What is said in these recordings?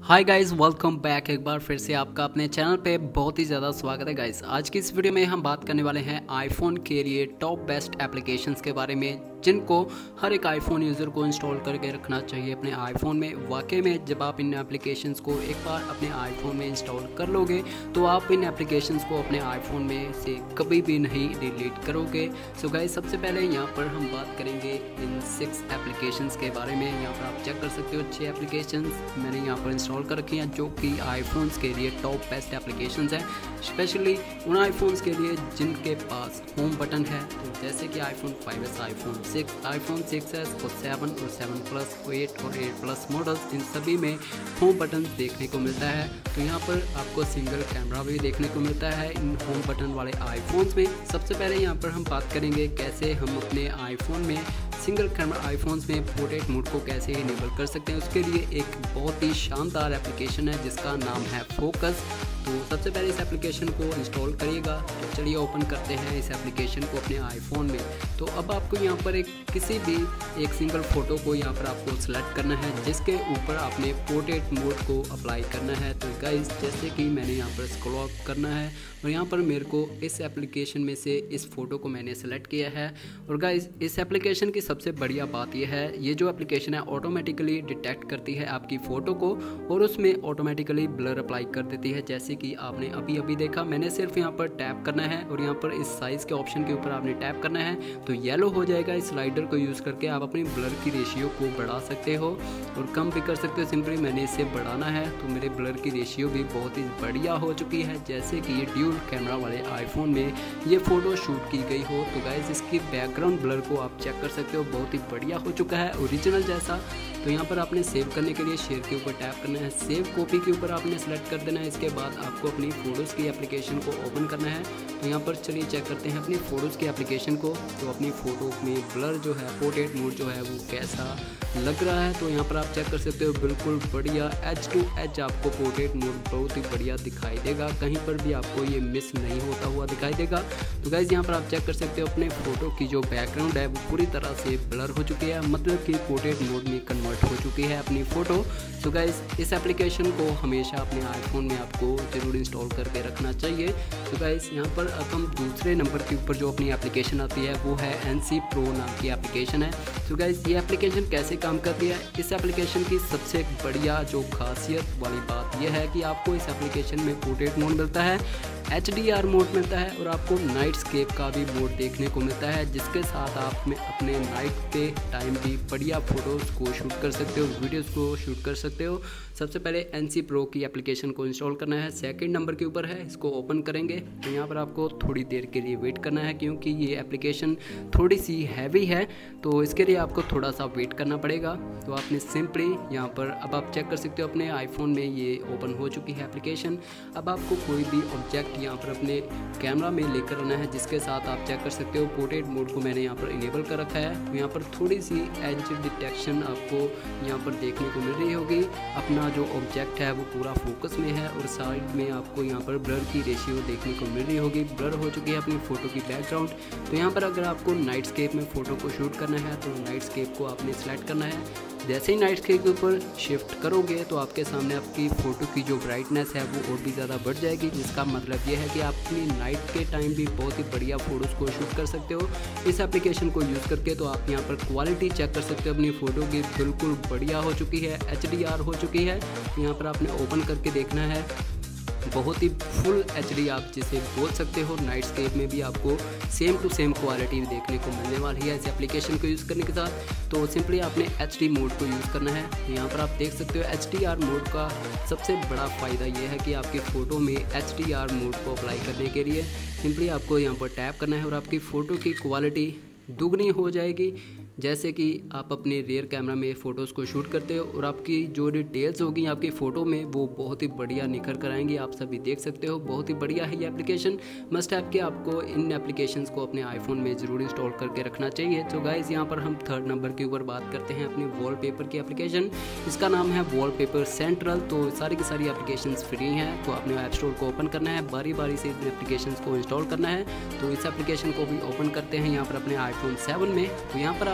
Hi guys, welcome back. एक बार फिर से आपका अपने चैनल पे बहुत ही ज़्यादा स्वागत है गाइस। आज की इस वीडियो में हम बात करने वाले हैं आईफोन के लिए टॉप बेस्ट एप्लीकेशंस के बारे में, जिनको हर एक आईफोन यूज़र को इंस्टॉल करके रखना चाहिए अपने आईफोन में। वाकई में जब आप इन एप्लीकेशंस को एक बार अपने आईफोन में इंस्टॉल कर लोगे तो आप इन एप्लीकेशंस को अपने आईफोन में से कभी भी नहीं डिलीट करोगे। सो गाइस, सबसे पहले यहाँ पर हम बात करेंगे इन 6 एप्लीकेशंस के बारे में। यहाँ पर आप चेक कर सकते हो 6 एप्लीकेशंस मैंने यहाँ पर इंस्टॉल कर रखी हैं जो कि आईफोन्स के लिए टॉप बेस्ट एप्लीकेशंस हैं, स्पेशली उन आईफोन्स के लिए जिनके पास होम बटन है। तो जैसे कि iPhone 5s, iPhone 6, iPhone 6s और 7 और 7 प्लस, 8 और 8 प्लस मॉडल्स, इन सभी में होम बटन देखने को मिलता है। तो यहाँ पर आपको सिंगल कैमरा भी देखने को मिलता है इन होम बटन वाले आईफोन्स में। सबसे पहले यहाँ पर हम बात करेंगे कैसे हम अपने आईफोन में सिंगल कैमरा आईफोन्स में पोर्ट्रेट मोड को कैसे इनेबल कर सकते हैं। उसके लिए एक बहुत ही शानदार एप्लीकेशन है जिसका नाम है फोकस। तो सबसे पहले इस एप्लीकेशन को इंस्टॉल करिएगा। तो चलिए ओपन करते हैं इस एप्लीकेशन को अपने आईफोन में। तो अब आपको यहाँ पर किसी भी एक सिंगल फ़ोटो को यहाँ पर आपको सेलेक्ट करना है जिसके ऊपर आपने पोर्ट्रेट मोड को अप्लाई करना है। तो गाइस, जैसे कि मैंने यहाँ पर स्क्रॉल करना है और यहाँ पर मेरे को इस एप्लीकेशन में से इस फ़ोटो को मैंने सेलेक्ट किया है। और गाइस, इस एप्लीकेशन की सबसे बढ़िया बात यह है, ये जो एप्लीकेशन है ऑटोमेटिकली डिटेक्ट करती है आपकी फ़ोटो को और उसमें ऑटोमेटिकली ब्लर अप्लाई कर देती है। जैसे कि आपने अभी देखा, मैंने सिर्फ यहाँ पर टैप करना है और यहाँ पर इस साइज़ के ऑप्शन के ऊपर आपने टैप करना है तो येलो हो जाएगा। इस स्लाइडर को यूज़ करके आप अपनी ब्लर की रेशियो को बढ़ा सकते हो और कम भी कर सकते हो। सिंपली मैंने इसे बढ़ाना है तो मेरे ब्लर की रेशियो भी बहुत ही बढ़िया हो चुकी है, जैसे कि ये ड्यूल कैमरा वाले आईफोन में ये फ़ोटो शूट की गई हो। तो गाइस, इसकी बैकग्राउंड ब्लर को आप चेक कर सकते हो, बहुत ही बढ़िया हो चुका है, ओरिजिनल जैसा। तो यहाँ पर आपने सेव करने के लिए शेयर के ऊपर टैप करना है, सेव कॉपी के ऊपर आपने सेलेक्ट कर देना है। इसके बाद आपको अपनी फ़ोटोज़ की एप्लीकेशन को ओपन करना है। तो यहाँ पर चलिए चेक करते हैं अपनी फ़ोटोज़ की एप्लीकेशन को। तो अपनी फ़ोटो में ब्लर जो है, पोर्ट्रेट मोड जो है वो कैसा लग रहा है तो यहाँ पर आप चेक कर सकते हो, बिल्कुल बढ़िया एज टू एज आपको पोर्ट्रेट मोड बहुत ही बढ़िया दिखाई देगा, कहीं पर भी आपको ये मिस नहीं होता हुआ दिखाई देगा। तो गाइज़, यहाँ पर आप चेक कर सकते हो अपने फ़ोटो की जो बैकग्राउंड है वो पूरी तरह से ब्लर हो चुकी है, मतलब कि पोर्ट्रेट मोड में कन्वर्ट हो चुकी है अपनी फ़ोटो। तो गाइज़, इस एप्लीकेशन को हमेशा अपने आईफोन में आपको ज़रूर इंस्टॉल करके रखना चाहिए। तो गाइज़, यहाँ पर अब हम दूसरे नंबर के ऊपर जो अपनी एप्लीकेशन आती है वो है NC Pro नाम की एप्लीकेशन है। तो गाइज़, ये एप्लीकेशन कैसे काम करती है, इस एप्लीकेशन की सबसे बढ़िया जो खासियत वाली बात यह है कि आपको इस एप्लीकेशन में पोर्ट्रेट मोड मिलता है, HDR मोड मिलता है और आपको नाइट स्केप का भी मोड देखने को मिलता है, जिसके साथ आप में अपने नाइट के टाइम भी बढ़िया फ़ोटोज़ को शूट कर सकते हो, वीडियोज़ को शूट कर सकते हो। सबसे पहले NC Pro की एप्लीकेशन को इंस्टॉल करना है, सेकंड नंबर के ऊपर है, इसको ओपन करेंगे। तो यहाँ पर आपको थोड़ी देर के लिए वेट करना है क्योंकि ये एप्लीकेशन थोड़ी सी हैवी है, तो इसके लिए आपको थोड़ा सा वेट करना पड़ेगा। तो आपने सिंपली यहाँ पर अब आप चेक कर सकते हो अपने आईफोन में ये ओपन हो चुकी है एप्लीकेशन। अब आपको कोई भी ऑब्जेक्ट यहाँ पर अपने कैमरा में लेकर आना है, जिसके साथ आप चेक कर सकते हो पोर्ट्रेट मोड को मैंने यहाँ पर इनेबल कर रखा है। तो यहाँ पर थोड़ी सी एज डिटेक्शन आपको यहाँ पर देखने को मिल रही होगी। अपना जो ऑब्जेक्ट है वो पूरा फोकस में है और साइड में आपको यहाँ पर ब्लर की रेशियो देखने को मिल रही होगी, ब्लर हो चुकी है अपनी फ़ोटो की बैकग्राउंड। तो यहाँ पर अगर आपको नाइट स्केप में फ़ोटो को शूट करना है तो नाइट स्केप को आपने सेलेक्ट करना है। जैसे ही नाइट स्केप के ऊपर शिफ्ट करोगे तो आपके सामने आपकी फ़ोटो की जो ब्राइटनेस है वो और भी ज़्यादा बढ़ जाएगी, जिसका मतलब ये है कि आप अपनी नाइट के टाइम भी बहुत ही बढ़िया फ़ोटोज़ को शूट कर सकते हो इस एप्लीकेशन को यूज़ करके। तो आप यहाँ पर क्वालिटी चेक कर सकते हो अपनी फ़ोटो की, बिल्कुल बढ़िया हो चुकी है, HDR हो चुकी है। तो यहाँ पर आपने ओपन करके देखना है, बहुत ही फुल HD आप जिसे बोल सकते हो। नाइट स्केप में भी आपको सेम टू सेम क्वालिटी देखने को मिलने वाली है इस एप्लीकेशन को यूज़ करने के साथ। तो सिंपली आपने HD मोड को यूज़ करना है। यहाँ पर आप देख सकते हो HDR मोड का सबसे बड़ा फ़ायदा ये है कि आपकी फ़ोटो में HDR मोड को अप्लाई करने के लिए सिंपली आपको यहाँ पर टैप करना है और आपकी फ़ोटो की क्वालिटी दुगनी हो जाएगी। जैसे कि आप अपने रियर कैमरा में फ़ोटोज़ को शूट करते हो और आपकी जो डिटेल्स होगी आपकी फ़ोटो में वो बहुत ही बढ़िया निखर कर आएंगी, आप सभी देख सकते हो। बहुत ही बढ़िया है ये एप्लीकेशन, मस्ट हैव कि आपको इन एप्लीकेशंस को अपने आईफोन में ज़रूर इंस्टॉल करके रखना चाहिए। तो गाइज़, यहाँ पर हम थर्ड नंबर के ऊपर बात करते हैं अपनी वॉलपेपर की एप्लीकेशन। इसका नाम है वॉलपेपर सेंट्रल। तो सारी की सारी एप्लीकेशंस फ्री हैं, तो आपने ऐप स्टोर को ओपन करना है, बारी बारी से इन एप्लीकेशंस को इंस्टॉल करना है। तो इस एप्लीकेशन को भी ओपन करते हैं यहाँ पर अपने आईफोन 7 में। तो यहाँ पर आप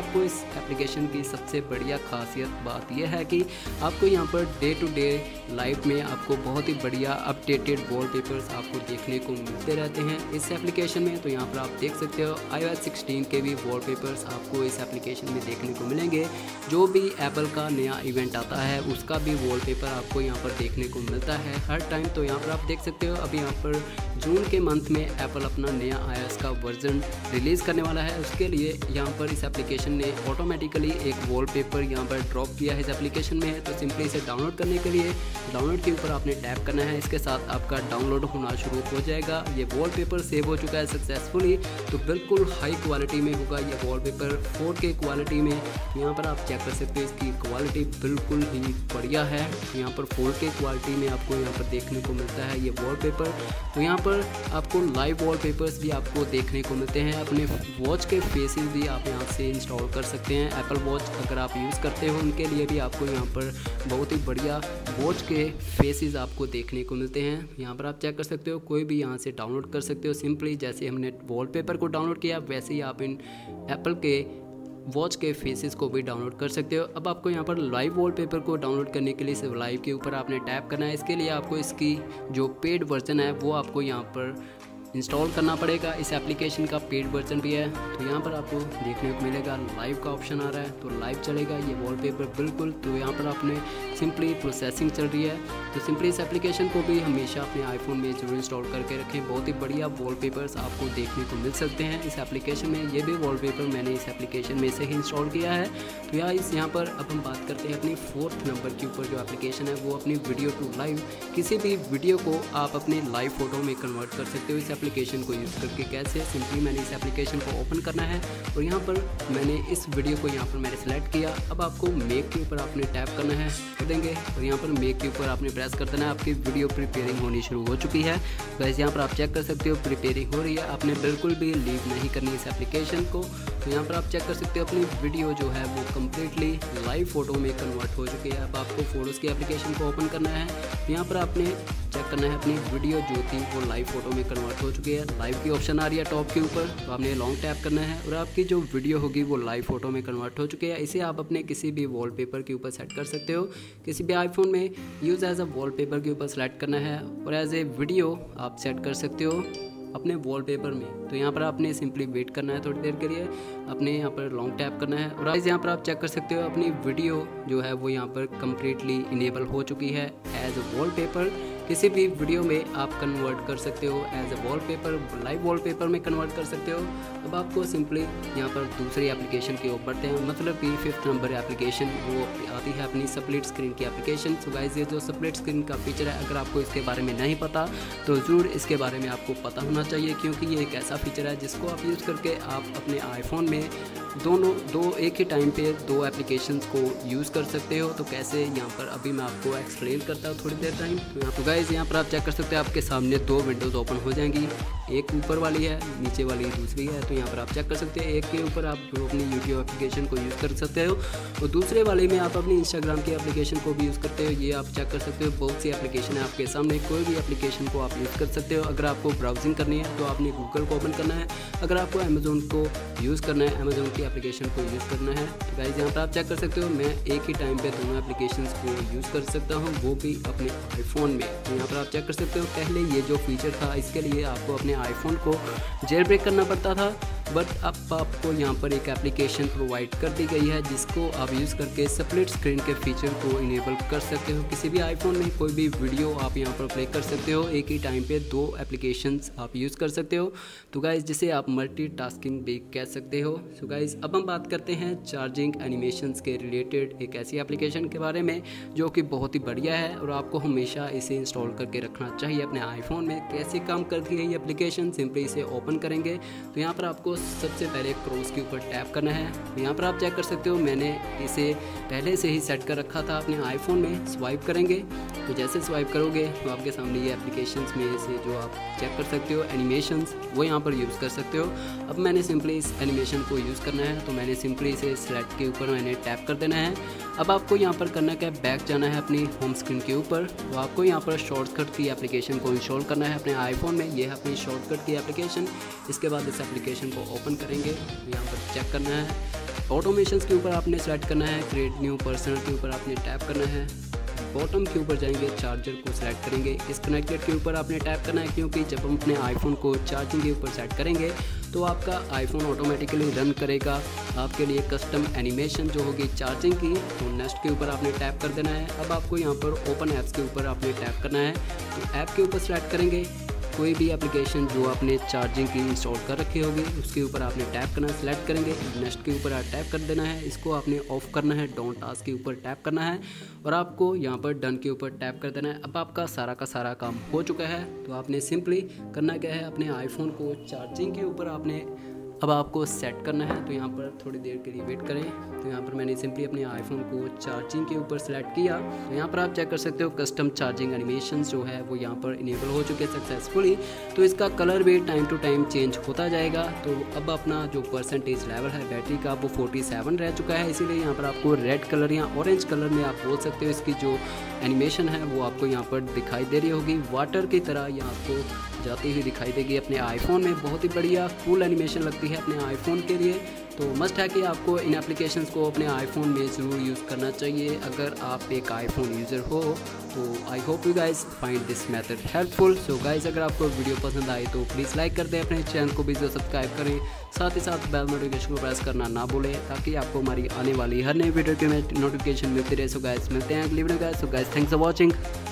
आपको इस एप्लीकेशन की सबसे बढ़िया खासियत बात यह है कि आपको यहाँ per day to day life में आपको बहुत ही बढ़िया अपडेटेड वॉलपेपर्स आपको देखने को मिलते रहते हैं इस एप्लीकेशन में। तो यहाँ पर आप देख सकते हो iOS 16 के भी वॉलपेपर्स आपको इस एप्लीकेशन में देखने को मिलेंगे। जो भी एप्पल का नया इवेंट आता है उसका भी वॉलपेपर आपको यहाँ पर देखने को मिलता है हर टाइम। तो यहाँ पर आप देख सकते हो अभी यहाँ पर जून के मंथ में एप्पल अपना नया iOS का वर्जन रिलीज़ करने वाला है। उसके लिए यहाँ पर इस एप्लीकेशन ने ऑटोमेटिकली एक वॉलपेपर यहाँ पर ड्रॉप किया है इस एप्लीकेशन में। तो सिंपली इसे डाउनलोड करने के लिए डाउनलोड के ऊपर आपने टैप करना है। इसके साथ आपका डाउनलोड होना शुरू हो जाएगा। ये वॉलपेपर सेव हो चुका है सक्सेसफुली। तो बिल्कुल हाई क्वालिटी में होगा ये वॉलपेपर 4K क्वालिटी में। यहाँ पर आप चेक कर सकते हो इसकी क्वालिटी बिल्कुल ही बढ़िया है। यहाँ पर 4K क्वालिटी में आपको यहाँ पर देखने को मिलता है ये वॉलपेपर। तो यहाँ पर आपको लाइव वॉलपेपर्स भी आपको देखने को मिलते हैं। अपने वॉच के फेसेस भी आप यहाँ से इंस्टॉल कर सकते हैं। एप्पल वॉच अगर आप यूज़ करते हो उनके लिए भी आपको यहाँ पर बहुत ही बढ़िया वॉच के फेसेस आपको देखने को मिलते हैं। यहाँ पर आप चेक कर सकते हो, कोई भी यहाँ से डाउनलोड कर सकते हो। सिंपली जैसे हमने वॉलपेपर को डाउनलोड किया वैसे ही आप इन एप्पल के वॉच के फेसेस को भी डाउनलोड कर सकते हो। अब आपको यहाँ पर लाइव वॉलपेपर को डाउनलोड करने के लिए सिर्फ लाइव के ऊपर आपने टैप करना है। इसके लिए आपको इसकी जो पेड वर्जन है वो आपको यहाँ पर इंस्टॉल करना पड़ेगा। इस एप्लीकेशन का पेड वर्जन भी है। तो यहाँ पर आपको देखने को मिलेगा लाइव का ऑप्शन आ रहा है, तो लाइव चलेगा ये वॉलपेपर बिल्कुल। तो यहाँ पर आपने सिंपली प्रोसेसिंग चल रही है। तो सिंपली इस एप्लीकेशन को भी हमेशा अपने आईफोन में जरूर इंस्टॉल करके रखें। बहुत ही बढ़िया वॉलपेपर्स आपको देखने को मिल सकते हैं इस एप्लीकेशन में। ये भी वॉलपेपर मैंने इस एप्लीकेशन में से ही इंस्टॉल किया है। तो यहाँ पर अब हम बात करते हैं अपनी 4th नंबर के ऊपर जो एप्लीकेशन है वो अपनी वीडियो टू लाइव। किसी भी वीडियो को आप अपने लाइव फोटो में कन्वर्ट कर सकते हो इस एप्लीकेशन को यूज़ करके। कैसे? सिंपली मैंने इस एप्लीकेशन को ओपन करना है और यहाँ पर मैंने इस वीडियो को यहाँ पर मैंने सेलेक्ट किया। अब आपको मेक के ऊपर आपने टैप करना है, कर देंगे और यहाँ पर मेक के ऊपर आपने प्रेस कर देना है। आपकी वीडियो प्रिपेयरिंग होनी शुरू हो चुकी है। वैसे यहाँ पर आप चेक कर सकते हो प्रिपेयरिंग हो रही है। आपने बिल्कुल भी लीव नहीं करनी इस एप्लीकेशन को। तो यहाँ पर आप चेक कर सकते हो अपनी वीडियो जो है वो कम्प्लीटली लाइव फोटो में कन्वर्ट हो चुकी है। अब आपको फोटोज़ की एप्लीकेशन को ओपन करना है। यहाँ पर आपने चेक करना है अपनी वीडियो जो थी वो लाइव फोटो में कन्वर्ट हो चुकी है। लाइव की ऑप्शन आ रही है टॉप के ऊपर, तो आपने लॉन्ग टैप करना है और आपकी जो वीडियो होगी वो लाइव फोटो में कन्वर्ट हो चुकी है। इसे आप अपने किसी भी वॉलपेपर के ऊपर सेट कर सकते हो। किसी भी आईफोन में यूज़ एज अ वॉलपेपर के ऊपर सेलेक्ट करना है और एज ए वीडियो आप सेट कर सकते हो अपने वॉलपेपर में। तो यहाँ पर आपने सिंपली वेट करना है थोड़ी देर के लिए। अपने यहाँ पर लॉन्ग टैप करना है और यहाँ पर आप चेक कर सकते हो अपनी वीडियो जो है वो यहाँ पर कम्प्लीटली इनेबल हो चुकी है एज अ वॉलपेपर। किसी भी वीडियो में आप कन्वर्ट कर सकते हो as a wallpaper, live wallpaper में कन्वर्ट कर सकते हो। अब आपको सिंपली यहाँ पर दूसरी एप्लीकेशन की ओर बढ़ते हैं, मतलब कि 5th नंबर एप्लीकेशन वो आती है अपनी स्प्लिट स्क्रीन की एप्लीकेशन। सो गाइस ये जो स्प्लिट स्क्रीन का फीचर है अगर आपको इसके बारे में नहीं पता तो ज़रूर इसके बारे में आपको पता होना चाहिए, क्योंकि ये एक ऐसा फीचर है जिसको आप यूज़ करके आप अपने आईफोन में एक ही टाइम पे 2 एप्लीकेशंस को यूज़ कर सकते हो। तो कैसे, यहाँ पर अभी मैं आपको एक्सप्लेन करता हूँ थोड़ी देर टाइम। तो गाइस यहाँ पर आप चेक कर सकते हैं आपके सामने 2 विंडोज़ ओपन हो जाएंगी, एक ऊपर वाली है, नीचे वाली दूसरी है। तो यहाँ पर आप चेक कर सकते हैं एक के ऊपर आप अपनी यूट्यूब एप्लीकेशन को यूज़ कर सकते हो और दूसरे वाले में आप अपनी इंस्टाग्राम की एप्लीकेशन को भी यूज़ करते हो। ये आप चेक कर सकते हो, बहुत सी एप्लीकेशन है आपके सामने, कोई भी एप्लीकेशन को आप यूज़ कर सकते हो। अगर आपको ब्राउजिंग करनी है तो आपने गूगल को ओपन करना है। अगर आपको अमेज़ोन को यूज़ करना है, अमेज़ोन की एप्लीकेशन को यूज़ करना है। तो गाइस यहाँ पर आप चेक कर सकते हो मैं एक ही टाइम पे दोनों एप्लीकेशंस को यूज़ कर सकता हूँ, वो भी अपने आईफोन में। तो यहाँ पर आप चेक कर सकते हो पहले ये जो फीचर था इसके लिए आपको अपने आईफोन को जेल ब्रेक करना पड़ता था, बट अब आपको यहाँ पर एक एप्लीकेशन प्रोवाइड कर दी गई है जिसको आप यूज़ करके स्प्लिट स्क्रीन के फीचर को इनेबल कर सकते हो। किसी भी आईफोन में कोई भी वीडियो आप यहाँ पर प्ले कर सकते हो, एक ही टाइम पे 2 एप्लीकेशंस आप यूज़ कर सकते हो। तो गाइस जिसे आप मल्टीटास्किंग भी कह सकते हो। सो गाइस अब हम बात करते हैं चार्जिंग एनिमेशंस के रिलेटेड एक ऐसी एप्लीकेशन के बारे में जो कि बहुत ही बढ़िया है और आपको हमेशा इसे इंस्टॉल करके रखना चाहिए अपने आईफोन में। कैसे काम करती है ये एप्लीकेशन, सिंपली इसे ओपन करेंगे तो यहाँ पर आपको सबसे पहले क्रॉस के ऊपर टैप करना है। यहाँ पर आप चेक कर सकते हो मैंने इसे पहले से ही सेट कर रखा था अपने आईफोन में। स्वाइप करेंगे तो जैसे स्वाइप करोगे तो आपके सामने ये एप्लीकेशंस में से जो आप चेक कर सकते हो एनिमेशंस वो यहाँ पर यूज़ कर सकते हो। अब मैंने सिंपली इस एनिमेशन को यूज़ करना है तो मैंने सिंपली इसे सेलेक्ट के ऊपर मैंने टैप कर देना है। अब आपको यहाँ पर करना क्या, बैक जाना है अपनी होम स्क्रीन के ऊपर। तो आपको यहाँ पर शॉर्टकट की एप्लीकेशन को इंस्टॉल करना है अपने आईफोन में। ये है अपनी शॉर्टकट की एप्लीकेशन। इसके बाद इस एप्लीकेशन को ओपन करेंगे तो यहाँ पर चेक करना है ऑटोमेशन के ऊपर आपने सेलेक्ट करना है, क्रिएट न्यू पर्सनल के ऊपर आपने टैप करना है, बॉटम के ऊपर जाएंगे, चार्जर को सिलेक्ट करेंगे, इस कनेक्टेड के ऊपर आपने टैप करना है, क्योंकि जब हम अपने आईफोन को चार्जिंग के ऊपर सेट करेंगे तो आपका आईफोन ऑटोमेटिकली रन करेगा आपके लिए कस्टम एनिमेशन जो होगी चार्जिंग की। तो नेक्स्ट के ऊपर आपने टैप कर देना है। अब आपको यहाँ पर ओपन ऐप्स के ऊपर आपने टैप करना है, तो ऐप के ऊपर सेलेक्ट करेंगे, कोई भी एप्लीकेशन जो आपने चार्जिंग की इंस्टॉल कर रखी होगी उसके ऊपर आपने टैप करना है, सेलेक्ट करेंगे, नेक्स्ट के ऊपर आप टैप कर देना है, इसको आपने ऑफ करना है, डोंट टास्क के ऊपर टैप करना है और आपको यहाँ पर डन के ऊपर टैप कर देना है। अब आपका सारा का सारा काम हो चुका है। तो आपने सिंपली करना क्या है, अपने आईफोन को चार्जिंग के ऊपर आपने अब आपको सेट करना है। तो यहाँ पर थोड़ी देर के लिए वेट करें। तो यहाँ पर मैंने सिंपली अपने आईफोन को चार्जिंग के ऊपर सेलेक्ट किया। तो यहाँ पर आप चेक कर सकते हो कस्टम चार्जिंग एनिमेशन जो है वो यहाँ पर इनेबल हो चुके हैं सक्सेसफुली। तो इसका कलर भी टाइम टू टाइम चेंज होता जाएगा। तो अब अपना जो परसेंटेज लेवल है बैटरी का वो 47 रह चुका है, इसीलिए यहाँ पर आपको रेड कलर या ऑरेंज कलर में आप बोल सकते हो इसकी जो एनिमेशन है वो आपको यहाँ पर दिखाई दे रही होगी, वाटर की तरह यहाँ आपको जाती हुई दिखाई देगी अपने आईफोन में। बहुत ही बढ़िया कूल एनिमेशन लगती है अपने आईफोन के लिए। तो मस्ट है कि आपको इन एप्लीकेशंस को अपने आईफोन में ज़रूर यूज़ करना चाहिए अगर आप एक आईफोन यूज़र हो। तो I hope you guys find this method helpful. So guys अगर आपको वीडियो पसंद आई तो प्लीज़ लाइक कर दें, अपने चैनल को भी सब्सक्राइब करें, साथ ही साथ बेल नोटिफिकेशन को प्रेस करना ना भूलें ताकि आपको हमारी आने वाली हर नई वीडियो की नोटिफिकेशन मिलती रहे। सो गाइज मिलते हैं अगली video guys. So guys thanks for watching.